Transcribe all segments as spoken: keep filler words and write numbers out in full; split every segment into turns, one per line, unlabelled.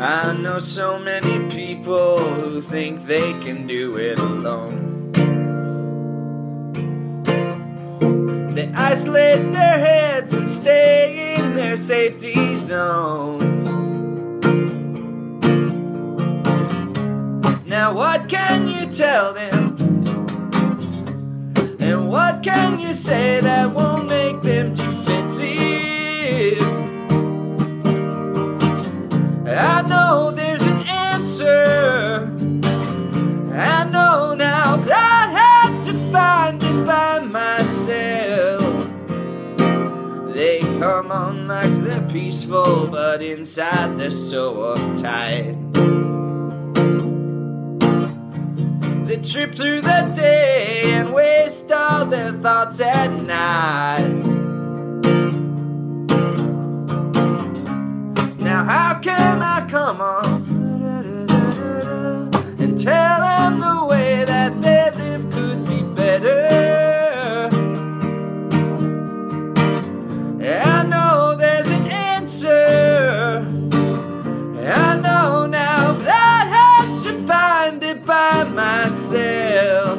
I know so many people who think they can do it alone. They isolate their heads and stay in their safety zones. Now what can you tell them? And what can you say that won't make them defensive? I know there's an answer, I know now, but I had to find it by myself. They come on like they're peaceful, but inside they're so uptight. They trip through the day and waste all their thoughts at night. Now how can I come on and tell them the way that they live could be better? I know there's an answer, I know now, but I had to find it by myself.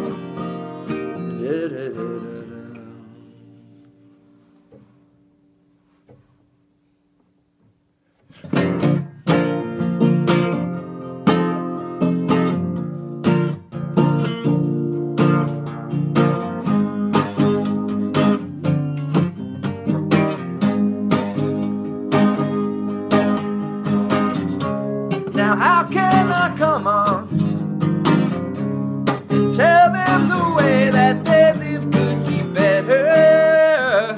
Now how can I come on and tell them the way that they live could be better?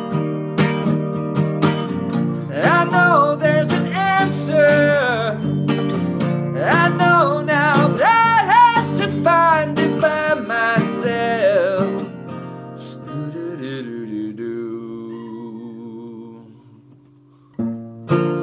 I know there's an answer, I know now, but I had to find it by myself. Do, do, do, do, do.